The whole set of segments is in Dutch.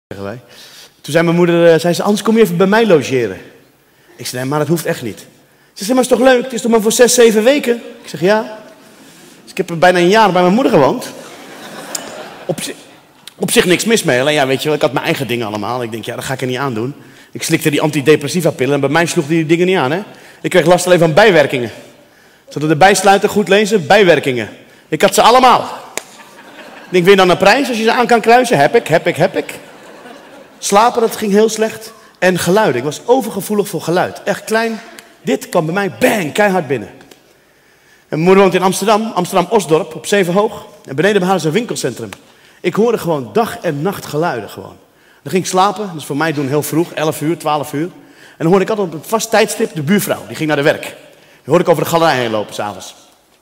zeggen wij. Toen zei mijn moeder, zei ze, anders kom je even bij mij logeren. Ik zei, nee, maar dat hoeft echt niet. Ze zei, maar het is toch leuk? Het is toch maar voor 6, 7 weken? Ik zeg, ja. Dus ik heb bijna een jaar bij mijn moeder gewoond. Op zich niks mis mee. Alleen ja, weet je wel, ik had mijn eigen dingen allemaal. Ik denk, ja, dat ga ik er niet aan doen. Ik slikte die antidepressiva pillen en bij mij sloeg die dingen niet aan, hè. Ik kreeg last alleen van bijwerkingen. Zodat de bijsluiter goed lezen, bijwerkingen. Ik had ze allemaal. Ik denk, wil je dan een prijs als je ze aan kan kruisen? Heb ik. Slapen, dat ging heel slecht. En geluiden. Ik was overgevoelig voor geluid. Echt klein. Dit kwam bij mij, bang, keihard binnen. En mijn moeder woont in Amsterdam. Amsterdam-Osdorp, op 7 hoog. En beneden bij haar is een winkelcentrum. Ik hoorde gewoon dag en nacht geluiden gewoon. Dan ging ik slapen. Dus voor mij doen heel vroeg, 11 uur, 12 uur. En dan hoorde ik altijd op een vast tijdstip de buurvrouw. Die ging naar de werk. Die hoorde ik over de galerij heen lopen s'avonds.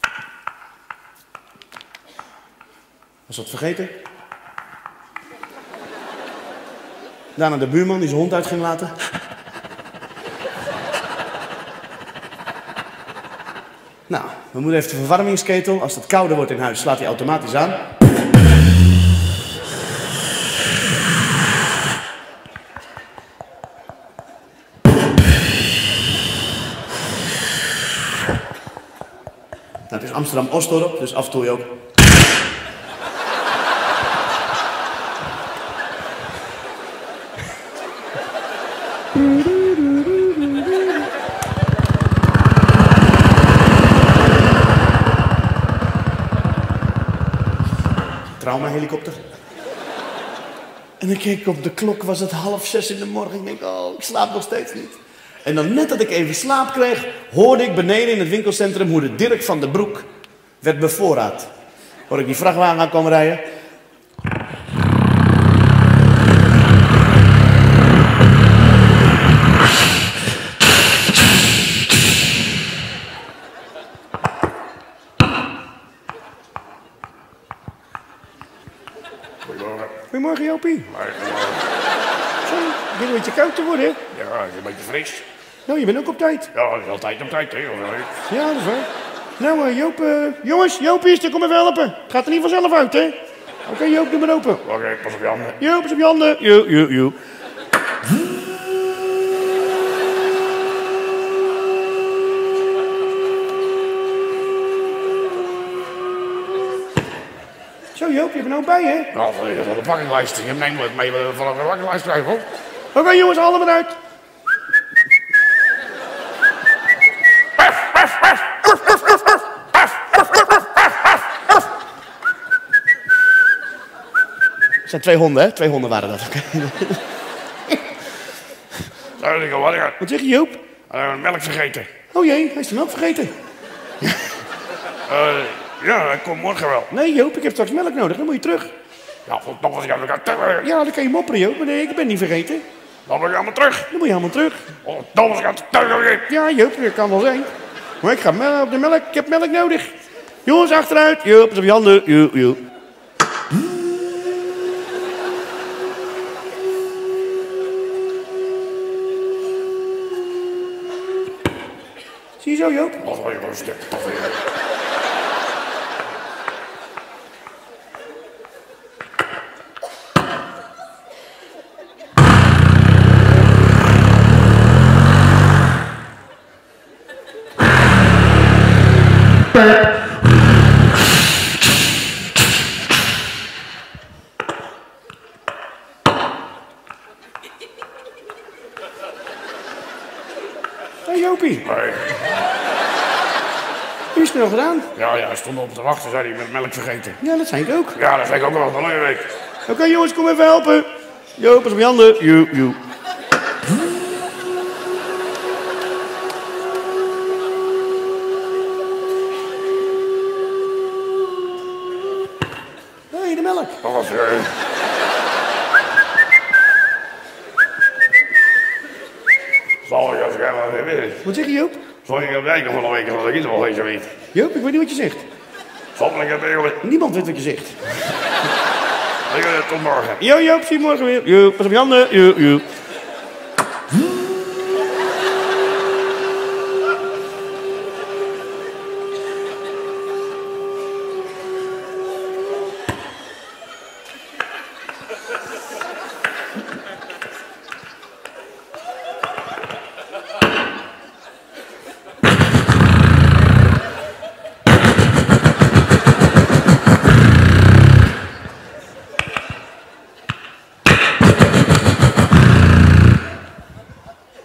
Was dat vergeten? Daarna de buurman die zijn hond uit ging laten. Nou, mijn moeder heeft een verwarmingsketel. Als het kouder wordt in huis, slaat hij automatisch aan. Nou, het is Amsterdam-Osdorp, dus af en toe je ook... Traumahelikopter. En dan keek ik op de klok, was het 5:30 in de morgen. Ik denk, oh, ik slaap nog steeds niet. En dan net dat ik even slaap kreeg, hoorde ik beneden in het winkelcentrum hoe de Dirk van den Broek werd bevoorraad. Hoorde ik die vrachtwagen aan komen rijden. Goedemorgen, Jopie. Zo, het begint een beetje koud te worden, hè? Ja, het is een beetje fris. Nou, je bent ook op tijd. Ja, dat is altijd op tijd, hè. Ja, dat is waar. Nou, Joop, jongens, Joopie, kom even helpen. Het gaat er niet vanzelf uit, hè? Oké, Joop, doe maar open. Oké, pas op je handen. Joop, pas op je handen. Joep. Zo, Joop, je bent nou bij, hè? Nou, dat is wel de pakkinglijst. Je neemt het mee van een pakkinglijst krijgen, hoor. Oké, jongens, haal hem eruit. Het zijn 2 honden, hè? 2 honden waren dat. Wat zeg je, Joop? Melk vergeten. Oh jee, hij is de melk vergeten. Ja, ik kom morgen wel. Nee, Joop, ik heb straks melk nodig. Dan moet je terug. Ja, nog wat ik aan elkaar Ja, dan kan je mopperen, Joop. Maar nee, ik ben niet vergeten. Dan moet je allemaal terug. Dan moet je helemaal terug. Oh, dan was ik aan het tuigen. Ja, Joop, dat kan wel zijn. Maar ik ga op de melk. Ik heb melk nodig. Jongens, achteruit. Joop, op je handen. Joep. Zie je zo, Joop? Wat wil je rustig? Hé, Jopie. Nee. Heb je snel gedaan? Ja, hij stond op te wachten, zei hij, met melk vergeten. Ja, dat zei ik ook. Ja, dat vind ik ook wel een week. Oké, jongens, kom even helpen. Joop, pas op je handen. Joep. Hé, de melk. Dat was... Zal ik als ik helemaal weet. Wat zeg je, Joop? Zal ik kijken van een week als ik iets wel eens weet. Joop, ik weet niet wat je zegt. Zal ik het even... Niemand weet wat je zegt. Tot morgen. Jo, Joop, zie je morgen weer. Joop, pas op je handen. Joep.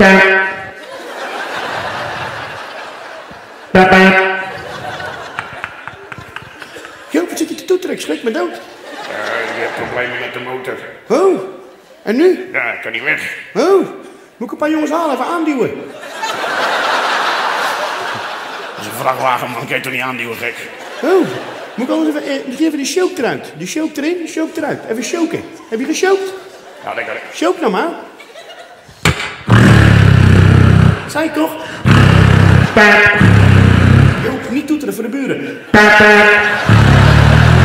Joop, wat zit je te toeteren? Ik schrik me dood. Je hebt problemen met de motor. Oh, en nu? Ja, ik kan niet weg. Oh, moet ik een paar jongens halen, even aanduwen? Dat is een vrachtwagen, man. Kan je toch niet aanduwen, gek? Oh, moet ik anders even die choke eruit. Die choke erin, die choke eruit. Even choken. Heb je gechoked? Ja, dat kan ik. Choke nou maar. Zei ik toch? Joop, niet toeteren voor de buren.